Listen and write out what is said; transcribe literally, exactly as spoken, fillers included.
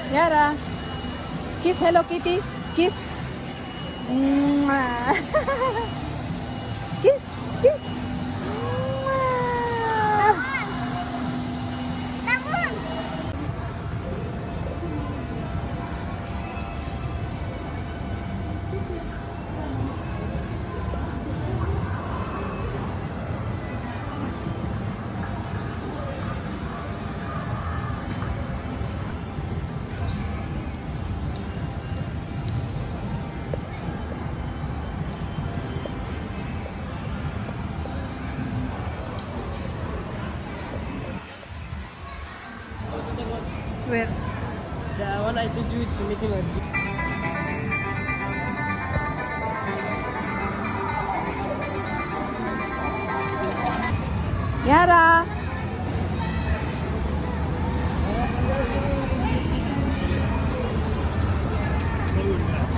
Yara, kiss Hello Kitty. Kiss. Mwah. Kiss, kiss. Mwah. Where? The one I told you it's making a Yara.